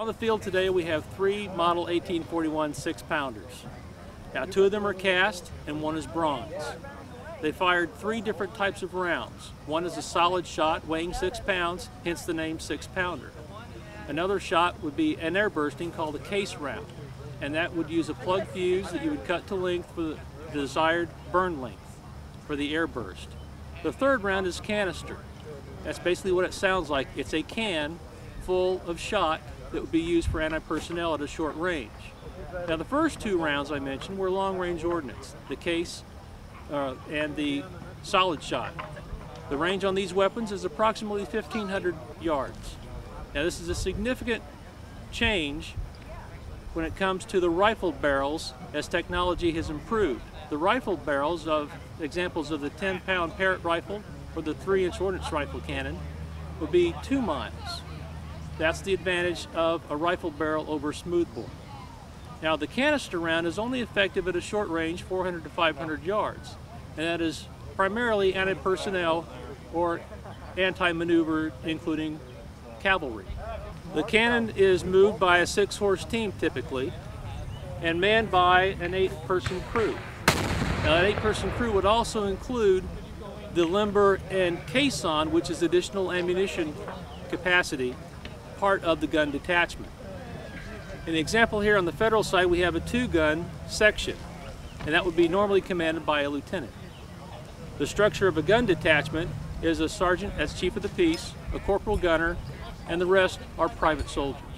On the field today we have 3 Model 1841 6-pounders. Now 2 of them are cast and 1 is bronze. They fired 3 different types of rounds. One is a solid shot weighing 6 pounds, hence the name 6-pounder. Another shot would be an air bursting called a case round, and that would use a plug fuse that you would cut to length for the desired burn length for the air burst. The third round is canister. That's basically what it sounds like. It's a can full of shot that would be used for anti-personnel at a short range. Now the first 2 rounds I mentioned were long-range ordnance, the case and the solid shot. The range on these weapons is approximately 1,500 yards. Now this is a significant change when it comes to the rifle barrels as technology has improved. The rifle barrels of examples of the 10-pound Parrott rifle or the 3-inch ordnance rifle cannon would be 2 miles. That's the advantage of a rifle barrel over smoothbore. Now the canister round is only effective at a short range, 400 to 500 yards, and that is primarily anti-personnel or anti-maneuver, including cavalry. The cannon is moved by a 6-horse team typically, and manned by an 8-person crew. Now that 8-person crew would also include the limber and caisson, which is additional ammunition capacity, part of the gun detachment. In the example here on the federal side, we have a 2-gun section, and that would be normally commanded by a lieutenant. The structure of a gun detachment is a sergeant as chief of the piece, a corporal gunner, and the rest are private soldiers.